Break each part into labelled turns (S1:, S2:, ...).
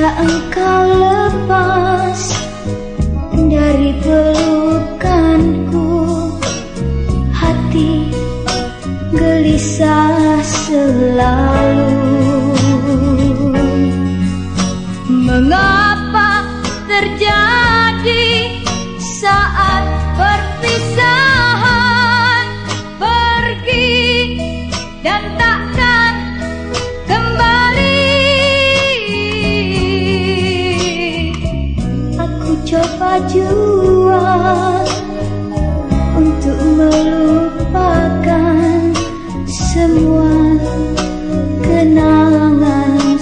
S1: Sejak engkau lepas dari pelukanku, hati gelisah selalu. Mengapa terjadi saat perpisahan, pergi dan takkan kembali? Aku coba jua untuk melupakan semua kenangan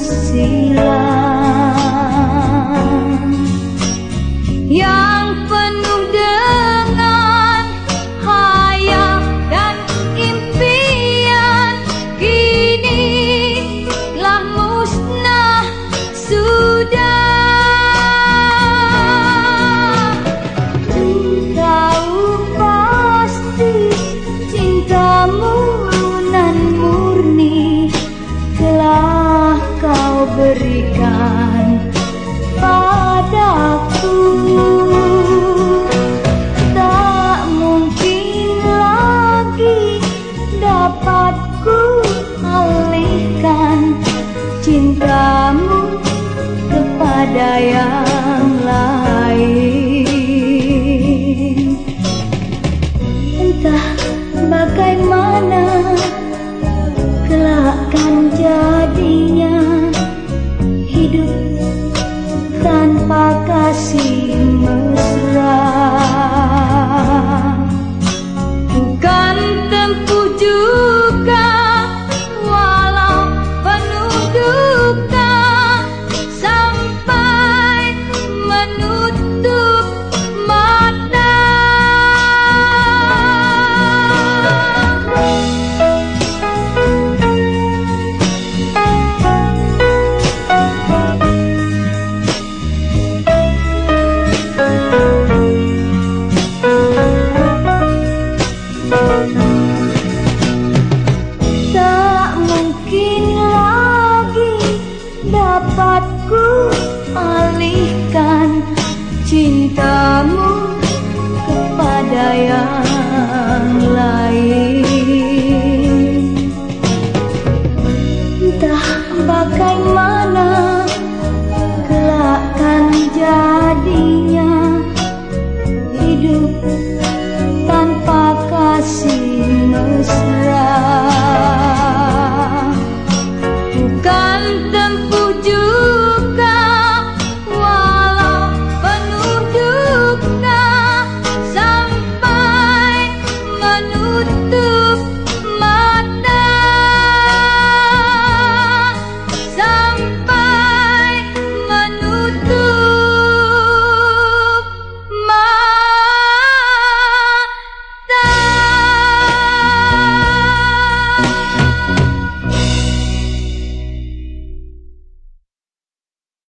S1: silam yang penuh dengan hayal dan impian, kini telah musnah sudah. Tahu pasti cintamu nan murni telah kau berikan padaku. Tak mungkin lagi dapat ku alihkan cintamu kepada yang lain. Entah bagaimana kelak kan jadinya hidup tanpa kasih mesra. Bukan tempuh juga walau penuh duka, sampai menutup mata. Tak mungkin lagi dapat ku alihkan